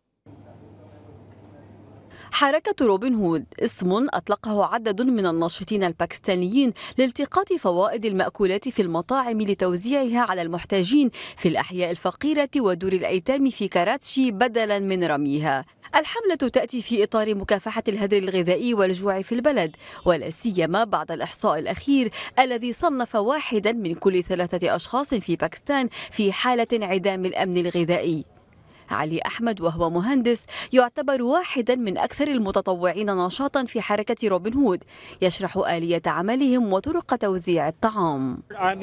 حركة روبن هود اسم أطلقه عدد من الناشطين الباكستانيين لالتقاط فوائد المأكولات في المطاعم لتوزيعها على المحتاجين في الأحياء الفقيرة ودور الأيتام في كراتشي بدلا من رميها. الحملة تأتي في إطار مكافحة الهدر الغذائي والجوع في البلد، ولا سيما بعد الإحصاء الأخير الذي صنف 1 من كل 3 أشخاص في باكستان في حالة انعدام الأمن الغذائي. علي أحمد وهو مهندس يعتبر واحدا من أكثر المتطوعين نشاطا في حركة روبن هود، يشرح آلية عملهم وطرق توزيع الطعام.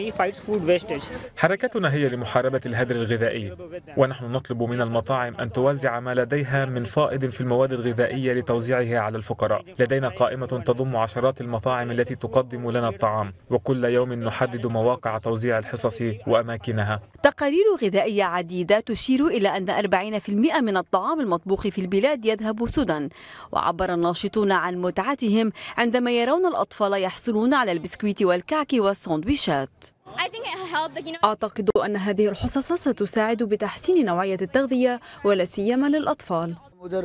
حركتنا هي لمحاربة الهدر الغذائي، ونحن نطلب من المطاعم أن توزع ما لديها من فائض في المواد الغذائية لتوزيعها على الفقراء. لدينا قائمة تضم عشرات المطاعم التي تقدم لنا الطعام، وكل يوم نحدد مواقع توزيع الحصص وأماكنها. تقارير غذائية عديدة تشير إلى أن 40% من الطعام المطبوخ في البلاد يذهب سدى. وعبر الناشطون عن متعتهم عندما يرون الأطفال يحصلون على البسكويت والكعك والساندويشات. أعتقد أن هذه الحصص ستساعد بتحسين نوعية التغذية ولا سيما للأطفال.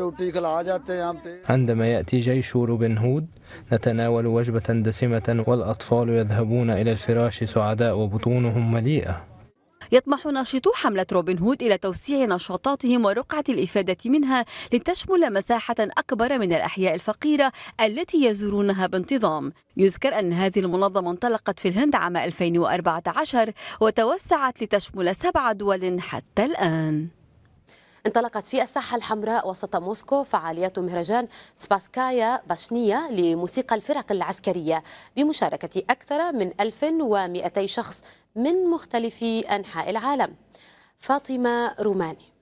عندما يأتي جيش روبن هود نتناول وجبة دسمة والأطفال يذهبون إلى الفراش سعداء وبطونهم مليئة. يطمح ناشطو حملة روبن هود إلى توسيع نشاطاتهم ورقعة الإفادة منها لتشمل مساحة أكبر من الأحياء الفقيرة التي يزورونها بانتظام. يذكر أن هذه المنظمة انطلقت في الهند عام 2014 وتوسعت لتشمل 7 دول حتى الآن. انطلقت في الساحة الحمراء وسط موسكو فعاليات مهرجان سباسكايا باشنية لموسيقى الفرق العسكرية بمشاركة أكثر من 1200 شخص من مختلف أنحاء العالم. فاطمة روماني.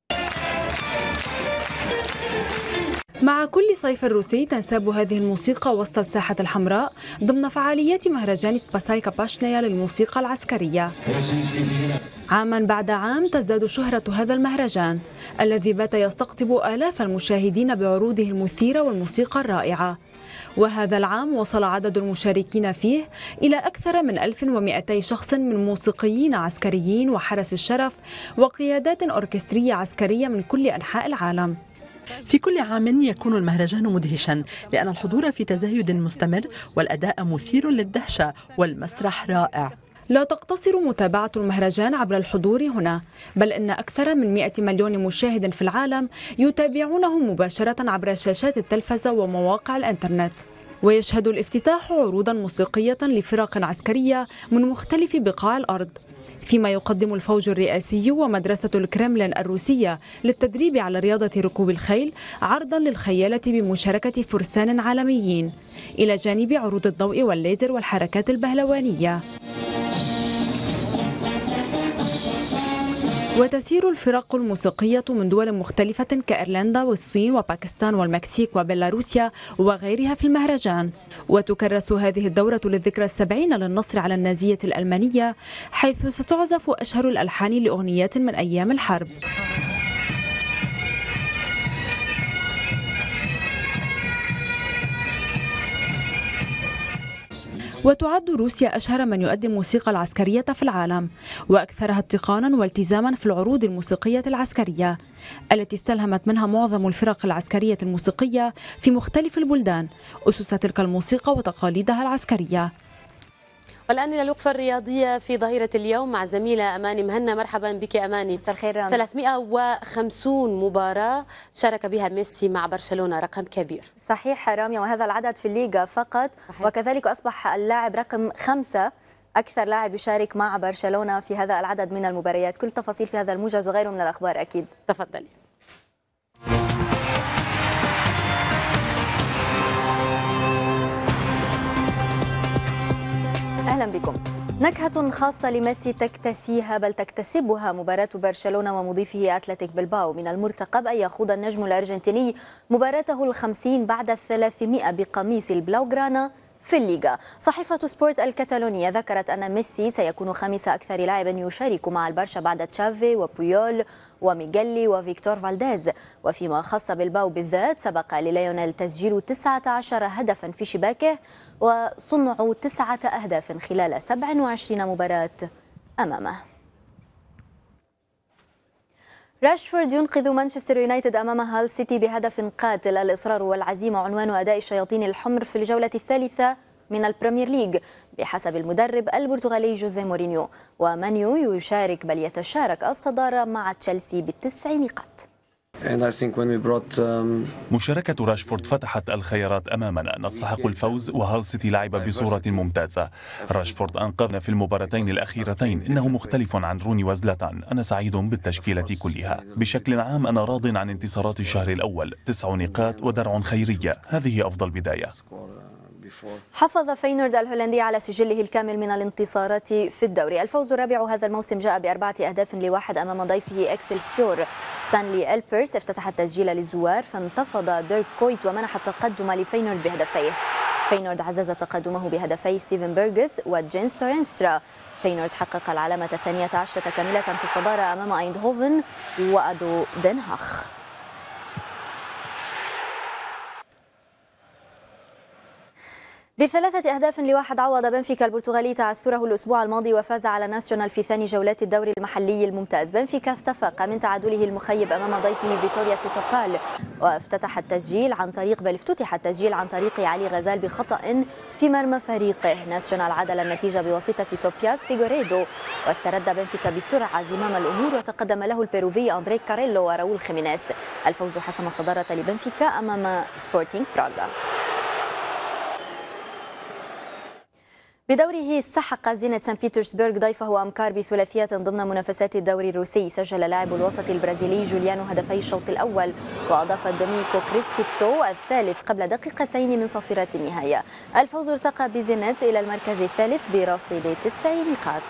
مع كل صيف الروسي تنساب هذه الموسيقى وسط الساحة الحمراء ضمن فعاليات مهرجان سباسكايا باشنية للموسيقى العسكرية. عاما بعد عام تزداد شهرة هذا المهرجان الذي بات يستقطب آلاف المشاهدين بعروضه المثيرة والموسيقى الرائعة. وهذا العام وصل عدد المشاركين فيه إلى أكثر من 1200 شخص من موسيقيين عسكريين وحرس الشرف وقيادات أوركسترية عسكرية من كل أنحاء العالم. في كل عام يكون المهرجان مدهشا لأن الحضور في تزايد مستمر والأداء مثير للدهشة والمسرح رائع. لا تقتصر متابعة المهرجان عبر الحضور هنا، بل إن أكثر من 100 مليون مشاهد في العالم يتابعونه مباشرة عبر شاشات التلفزة ومواقع الإنترنت. ويشهد الافتتاح عروضا موسيقية لفرق عسكرية من مختلف بقاع الأرض، فيما يقدم الفوج الرئاسي ومدرسة الكرملين الروسية للتدريب على رياضة ركوب الخيل عرضا للخيالة بمشاركة فرسان عالميين، إلى جانب عروض الضوء والليزر والحركات البهلوانية. وتسير الفرق الموسيقية من دول مختلفة كإيرلندا والصين وباكستان والمكسيك وبيلاروسيا وغيرها في المهرجان. وتكرس هذه الدورة للذكرى 70 للنصر على النازية الألمانية، حيث ستعزف أشهر الألحان لأغنيات من أيام الحرب. وتعد روسيا أشهر من يؤدي الموسيقى العسكرية في العالم وأكثرها اتقانا والتزاما في العروض الموسيقية العسكرية التي استلهمت منها معظم الفرق العسكرية الموسيقية في مختلف البلدان أسس تلك الموسيقى وتقاليدها العسكرية. والآن إلى الوقفة الرياضية في ظهيرة اليوم مع زميلة أماني مهنا. مرحبا بك أماني. مساء الخير رامي. 350 مباراة شارك بها ميسي مع برشلونة، رقم كبير. صحيح رامي، وهذا العدد في الليغا فقط. صحيح. وكذلك أصبح اللاعب رقم 5 أكثر لاعب يشارك مع برشلونة في هذا العدد من المباريات. كل تفاصيل في هذا الموجز وغيره من الأخبار أكيد. تفضلي. أهلا بكم. نكهة خاصة لميسي تكتسيها بل تكتسبها مباراة برشلونة ومضيفه أتلتيك بلباو. من المرتقب أن يخوض النجم الأرجنتيني مباراته ال50 بعد 300 بقميص البلاوغرانا في الليغا. صحيفة سبورت الكتالونية ذكرت أن ميسي سيكون خامس أكثر لاعب يشارك مع البرشا بعد تشافي وبويول وميغيلي وفيكتور فالديز. وفيما خص بلباو بالذات سبق لليونيل تسجيل 19 هدفا في شباكه وصنع 9 أهداف خلال 27 مباراة أمامه. راشفورد ينقذ مانشستر يونايتد أمام هال سيتي بهدف قاتل. الإصرار والعزيمة عنوان أداء الشياطين الحمر في الجولة الثالثة من البريمير ليج بحسب المدرب البرتغالي جوزيه مورينيو. ومانيو يشارك بل يتشارك الصدارة مع تشيلسي ب9 نقاط. مشاركة راشفورد فتحت الخيارات أمامنا. نستحق الفوز وهال سيتي لعب بصورة ممتازة. راشفورد أنقذنا في المباراتين الأخيرتين. إنه مختلف عن روني وزلاتان. أنا سعيد بالتشكيلة كلها. بشكل عام أنا راض عن انتصارات الشهر الأول. 9 نقاط ودرع خيرية. هذه أفضل بداية. حافظ فينورد الهولندي على سجله الكامل من الانتصارات في الدوري. الفوز الرابع هذا الموسم جاء ب4 أهداف ل1 أمام ضيفه إكسلسيور. ستانلي إلبيرس افتتح التسجيل للزوار فانتفض ديرك كويت ومنح التقدم لفينورد بهدفيه. فينورد عزز تقدمه بهدفي ستيفن بيرغس وجينس تورنسترا. فينورد حقق العلامة 12 كاملة في الصدارة أمام أيندهوفن وأدو دنهاخ. ب3 أهداف ل1 عوض بنفيكا البرتغالي تعثره الأسبوع الماضي وفاز على ناسيونال في ثاني جولات الدوري المحلي الممتاز. بنفيكا استفاق من تعادله المخيب أمام ضيفه فيتوريا سيتوبال وافتتح التسجيل عن طريق علي غزال بخطأ في مرمى فريقه. ناسيونال عدل النتيجة بواسطة توبياس فيغوريدو واسترد بنفيكا بسرعة زمام الأمور وتقدم له البيروفي أندري كاريلو وراؤول خيمينيز. الفوز حسم الصدارة لبنفيكا أمام سبورتينغ براغا. بدوره سحق زينت سان بيترسبرغ ضيفه أمكار بثلاثية ضمن منافسات الدوري الروسي. سجل لاعب الوسط البرازيلي جوليانو هدفي الشوط الأول وأضاف دومينيكو كريسكيتو الثالث قبل دقيقتين من صافرات النهاية. الفوز ارتقى بزينت إلى المركز الثالث برصيد 9 نقاط.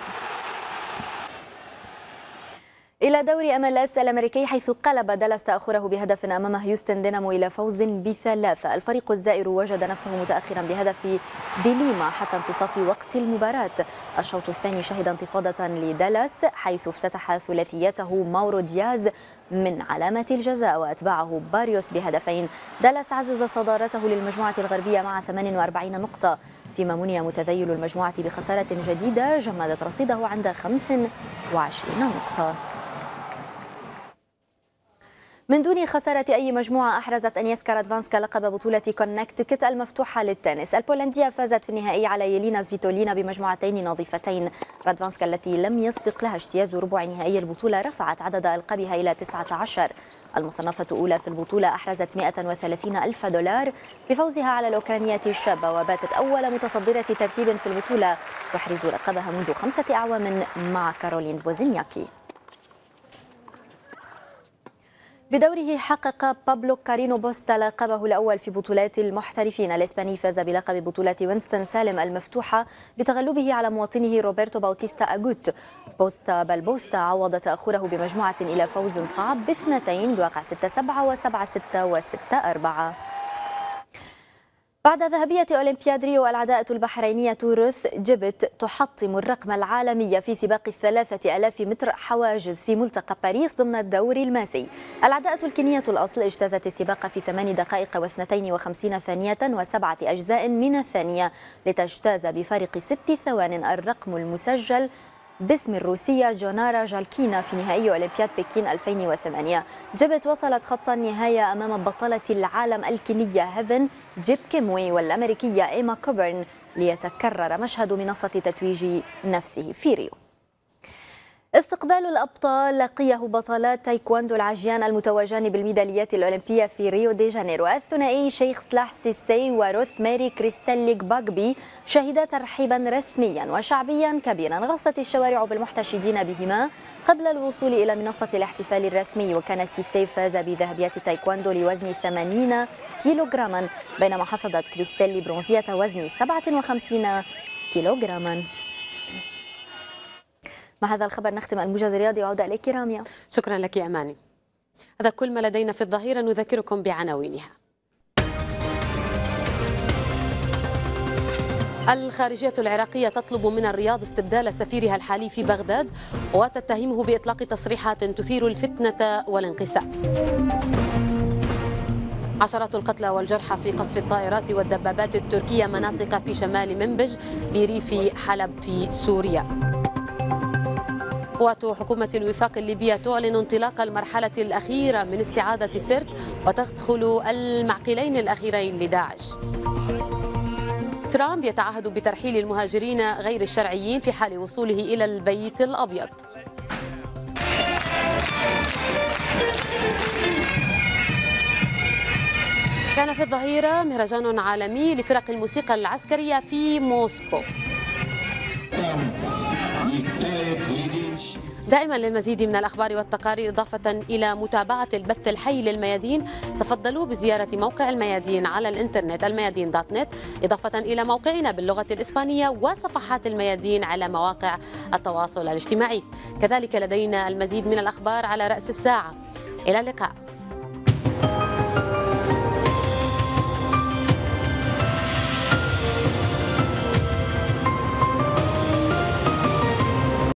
إلى دوري MLS الأمريكي حيث قلب دالاس تأخره بهدف أمام هيوستن دينامو إلى فوز ب3. الفريق الزائر وجد نفسه متأخرا بهدف ديليما حتى انتصاف وقت المباراة. الشوط الثاني شهد انتفاضة لدالاس حيث افتتح ثلاثيته ماورو دياز من علامة الجزاء وأتبعه باريوس بهدفين. دالاس عزز صدارته للمجموعة الغربية مع 48 نقطة فيما مني متذيل المجموعة بخسارة جديدة جمدت رصيده عند 25 نقطة. من دون خسارة أي مجموعة أحرزت أنيسكا رادفانسكا لقب بطولة كونكتيكت المفتوحة للتنس. البولندية فازت في النهائي على يلينا سفيتولينا بمجموعتين نظيفتين. رادفانسكا التي لم يسبق لها اجتياز ربع نهائي البطولة رفعت عدد ألقابها إلى 19. المصنفة الأولى في البطولة أحرزت $130,000 بفوزها على الأوكرانية الشابة وباتت أول متصدرة ترتيب في البطولة تحرز لقبها منذ 5 أعوام مع كارولين فوزينياكي. بدوره حقق بابلو كارينو بوستا لقبه الأول في بطولات المحترفين. الإسباني فاز بلقب بطولة وينستون سالم المفتوحة بتغلبه على مواطنه روبرتو باوتيستا أغوت. بوستا عوض تأخره بمجموعة إلى فوز صعب ب2 بواقع 6-7 و7-6 و6-4. بعد ذهبية أولمبياد ريو، العداءة البحرينية روث جيبت تحطم الرقم العالمي في سباق 3000 متر حواجز في ملتقى باريس ضمن الدور الماسي. العداءة الكينية الأصل اجتازت السباق في 8 دقائق و52 ثانية و7 أجزاء من الثانية، لتجتاز بفارق 6 ثوان الرقم المسجل باسم الروسية جونارا جالكينا في نهائي أولمبياد بكين 2008. جيبت وصلت خط النهاية أمام بطلة العالم الكينية هيفن جيب كيموي والأمريكية إيما كوبرن، ليتكرر مشهد منصة تتويج نفسه في ريو. استقبال الأبطال لقيه بطلات تايكواندو العجيان المتوجان بالميداليات الأولمبية في ريو دي جانيرو. الثنائي شيخ سلاح سيسي وروث ماري كريستاليك باغبي شهدا ترحيبا رسميا وشعبيا كبيرا غصت الشوارع بالمحتشدين بهما قبل الوصول إلى منصة الاحتفال الرسمي. وكان سيسي فاز بذهبية التايكواندو لوزن 80 كيلوغراما، بينما حصدت كريستالي برونزية وزن 57 كيلوغراما. مع هذا الخبر نختم الموجز الرياضي وعودة إليك رامية. شكرا لك أماني. هذا كل ما لدينا في الظهيرة، نذكركم بعناوينها. الخارجية العراقية تطلب من الرياض استبدال سفيرها الحالي في بغداد وتتهمه بإطلاق تصريحات تثير الفتنة والانقسام. عشرات القتلى والجرحى في قصف الطائرات والدبابات التركية مناطق في شمال منبج بريف حلب في سوريا. قوات حكومة الوفاق الليبية تعلن انطلاق المرحلة الأخيرة من استعادة سرت وتدخل المعقلين الأخيرين لداعش. ترامب يتعهد بترحيل المهاجرين غير الشرعيين في حال وصوله إلى البيت الأبيض. كان في الظهيرة مهرجان عالمي لفرق الموسيقى العسكرية في موسكو. دائما للمزيد من الأخبار والتقارير إضافة إلى متابعة البث الحي للميادين، تفضلوا بزيارة موقع الميادين على الإنترنت الميادين.net، إضافة إلى موقعنا باللغة الإسبانية وصفحات الميادين على مواقع التواصل الاجتماعي. كذلك لدينا المزيد من الأخبار على رأس الساعة. إلى اللقاء.